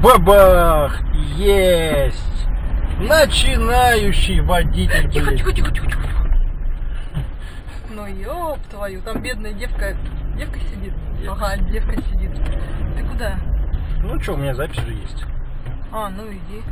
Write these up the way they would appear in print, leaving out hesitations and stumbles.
Бабах! Есть! Начинающий водитель, Тихо, блин. тихо, тихо, тихо, тихо. Ну ёб твою, там бедная девка сидит. Ага, девка сидит. Ты куда? Ну что, у меня запись же есть. А, ну иди.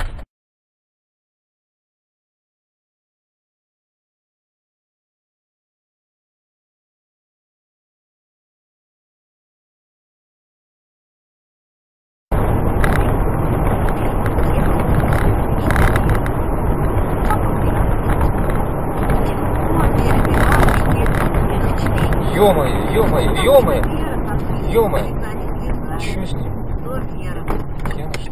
Ё-моё, ё-моё, ё-моё! Ё-моё! Чё с ним? Пьяный, что ли?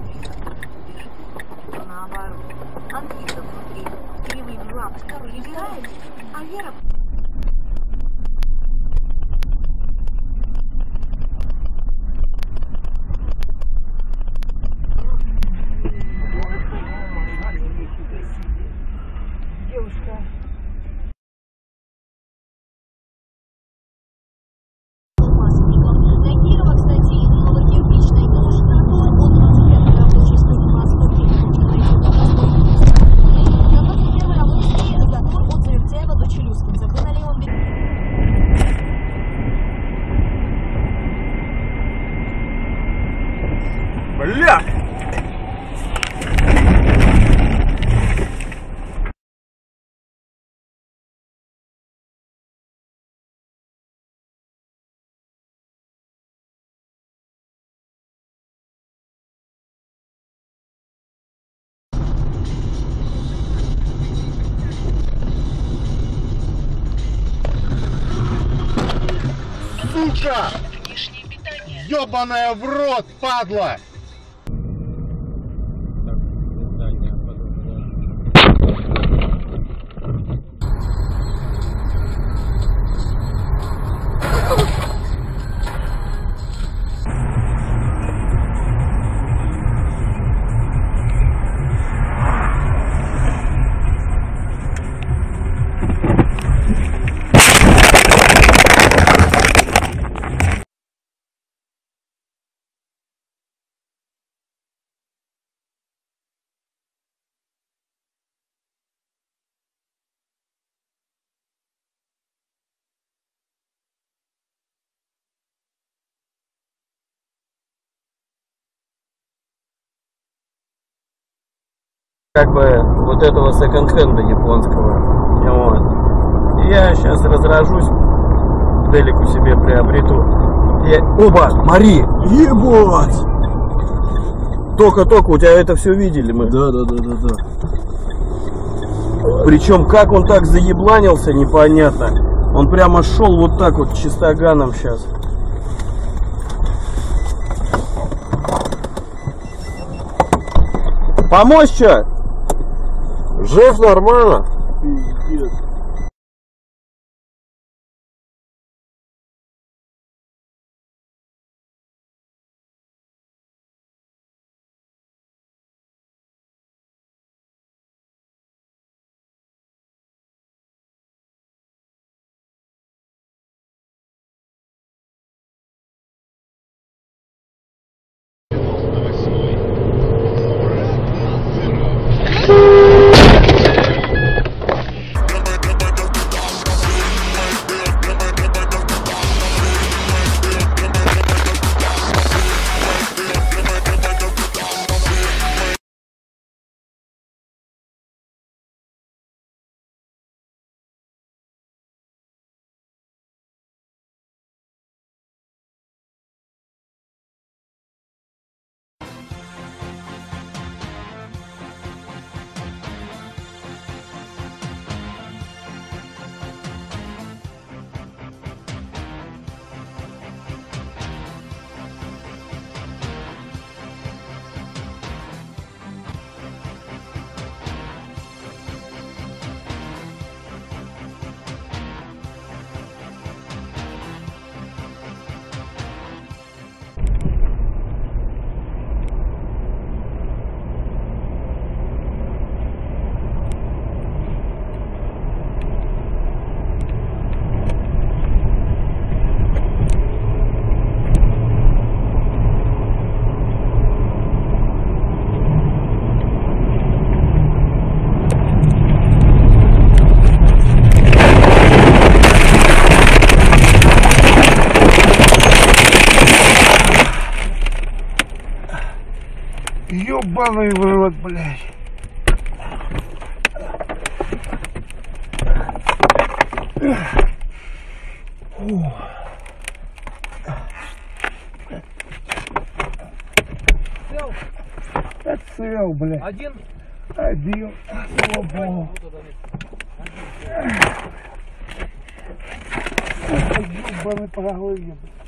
Бля! Сука! Ёбаная в рот, падла! Как бы вот этого секонд-хенда японского. Вот. И я сейчас разражусь, Делику себе приобрету. Оба, Мари! Ебать! Только-только, у тебя это все видели мы. Да. Причем как он так заебланился, непонятно. Он прямо шел вот так вот чистоганом сейчас. Помочь что? Жив нормально? Пиздец. Ёбаный в рот, блядь. Отцел, блядь. Один? Один. Слава Богу. Ёбаный по голове, блядь.